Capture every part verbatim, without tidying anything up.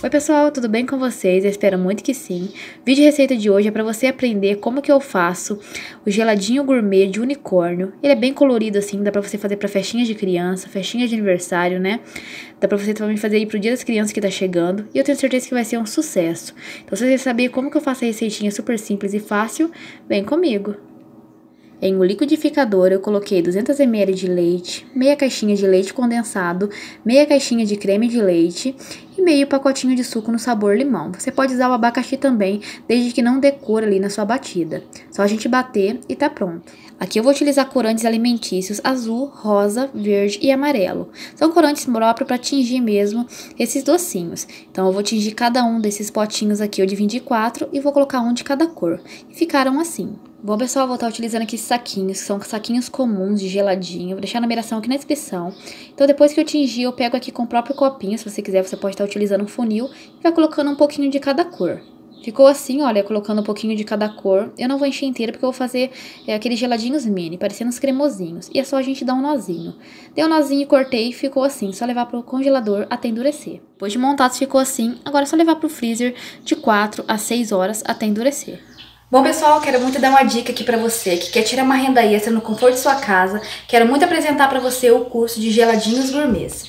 Oi pessoal, tudo bem com vocês? Eu espero muito que sim. O vídeo receita de hoje é para você aprender como que eu faço o geladinho gourmet de unicórnio. Ele é bem colorido assim, dá para você fazer para festinhas de criança, festinhas de aniversário, né? Dá para você também fazer aí pro Dia das Crianças que tá chegando. E eu tenho certeza que vai ser um sucesso. Então se você quer saber como que eu faço a receitinha super simples e fácil, vem comigo. Em um liquidificador eu coloquei duzentos mililitros de leite, meia caixinha de leite condensado, meia caixinha de creme de leite e meio pacotinho de suco no sabor limão. Você pode usar o abacaxi também, desde que não dê cor ali na sua batida. Só a gente bater e tá pronto. Aqui eu vou utilizar corantes alimentícios azul, rosa, verde e amarelo. São corantes próprios para tingir mesmo esses docinhos. Então eu vou tingir cada um desses potinhos aqui, eu dividi em quatro e vou colocar um de cada cor. E ficaram assim. Bom, pessoal, eu vou estar utilizando aqui esses saquinhos, que são saquinhos comuns de geladinho. Vou deixar a numeração aqui na descrição. Então, depois que eu tingir, eu pego aqui com o próprio copinho. Se você quiser, você pode estar utilizando um funil e vai colocando um pouquinho de cada cor. Ficou assim, olha, colocando um pouquinho de cada cor. Eu não vou encher inteiro porque eu vou fazer é, aqueles geladinhos mini, parecendo uns cremosinhos. E é só a gente dar um nozinho. Dei um nozinho e cortei e ficou assim, só levar para o congelador até endurecer. Depois de montado ficou assim, agora é só levar para o freezer de quatro a seis horas até endurecer. Bom, pessoal, quero muito dar uma dica aqui pra você que quer tirar uma renda extra no conforto de sua casa. Quero muito apresentar pra você o curso de geladinhos gourmets.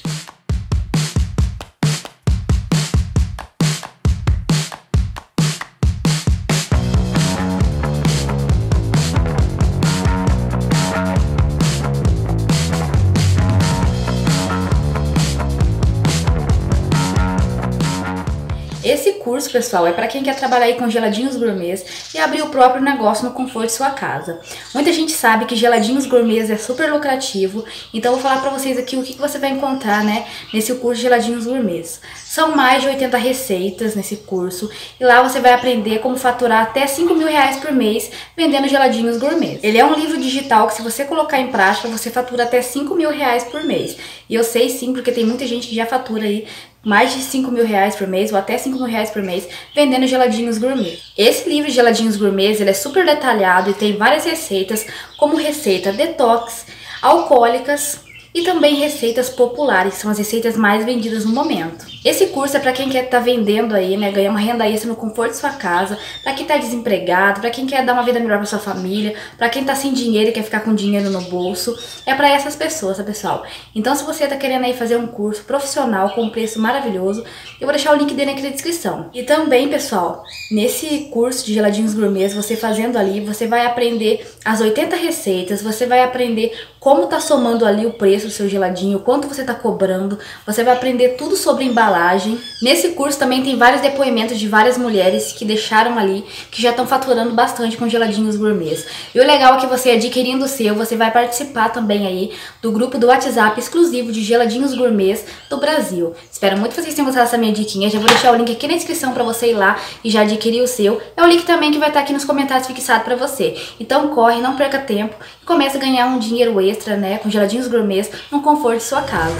Esse curso, pessoal, é para quem quer trabalhar aí com geladinhos gourmets e abrir o próprio negócio no conforto de sua casa. Muita gente sabe que geladinhos gourmets é super lucrativo, então eu vou falar para vocês aqui o que você vai encontrar, né, nesse curso de geladinhos gourmets. São mais de oitenta receitas nesse curso e lá você vai aprender como faturar até cinco mil reais por mês vendendo geladinhos gourmets. Ele é um livro digital que, se você colocar em prática, você fatura até cinco mil reais por mês. E eu sei sim, porque tem muita gente que já fatura aí mais de cinco mil reais por mês ou até cinco mil reais por mês vendendo geladinhos gourmet. Esse livro de geladinhos gourmets, ele é super detalhado e tem várias receitas, como receita detox, alcoólicas e também receitas populares, que são as receitas mais vendidas no momento. Esse curso é para quem quer estar tá vendendo aí, né, ganhar uma renda extra no conforto de sua casa, para quem está desempregado, para quem quer dar uma vida melhor para sua família, para quem está sem dinheiro e quer ficar com dinheiro no bolso. É para essas pessoas, tá, pessoal? Então, se você está querendo aí fazer um curso profissional com um preço maravilhoso, eu vou deixar o link dele aqui na descrição. E também, pessoal, nesse curso de geladinhos gourmets, você fazendo ali, você vai aprender as oitenta receitas, você vai aprender como tá somando ali o preço do seu geladinho, quanto você tá cobrando, você vai aprender tudo sobre embalagem. Nesse curso também tem vários depoimentos de várias mulheres que deixaram ali, que já estão faturando bastante com geladinhos gourmets. E o legal é que você, adquirindo o seu, você vai participar também aí do grupo do WhatsApp exclusivo de geladinhos gourmets do Brasil. Espero muito que vocês tenham gostado dessa minha diquinha. Já vou deixar o link aqui na descrição para você ir lá e já adquirir o seu. É o link também que vai estar aqui nos comentários fixado para você. Então corre, não perca tempo e comece a ganhar um dinheiro extra, né, com geladinhos gourmets no conforto de sua casa.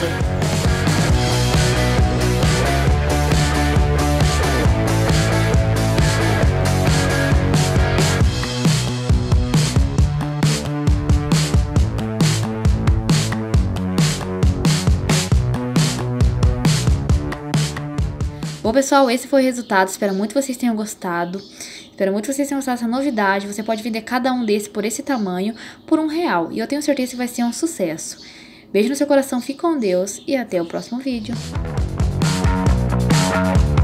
Bom, pessoal, esse foi o resultado. Espero muito que vocês tenham gostado. Espero muito que vocês tenham gostado dessa novidade. Você pode vender cada um desse por esse tamanho por um real. E eu tenho certeza que vai ser um sucesso. Beijo no seu coração, fique com Deus e até o próximo vídeo.